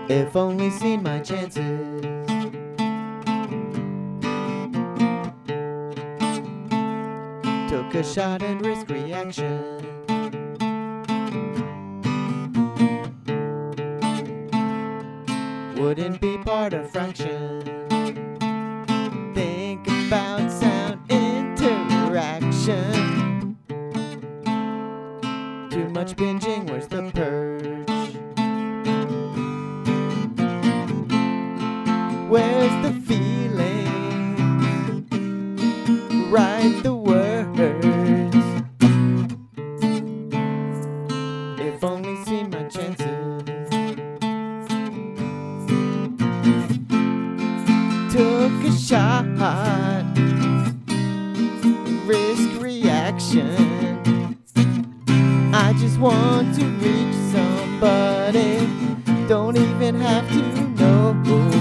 If only seen my chances. Took a shot and risk reaction. Wouldn't be part of fraction. Think about sound interaction. Too much binging, where's the purge? Where's the feeling? Write the words. If only seen my chances. Took a shot, risk reaction. I just want to reach somebody, don't even have to know.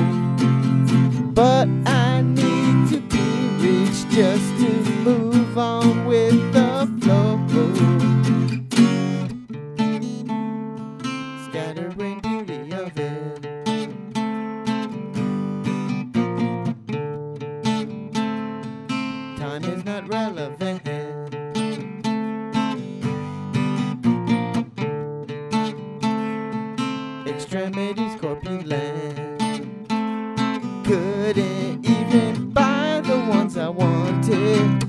But I need to be reached just to move on with the flow. Scattering beauty of it. Time is not relevant. Extremities corpulent. Couldn't even buy the ones I wanted,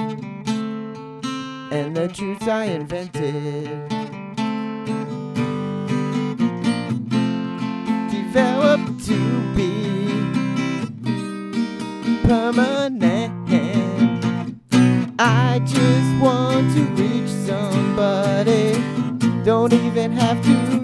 and the truths I invented developed to be permanent. I just want to reach somebody, don't even have to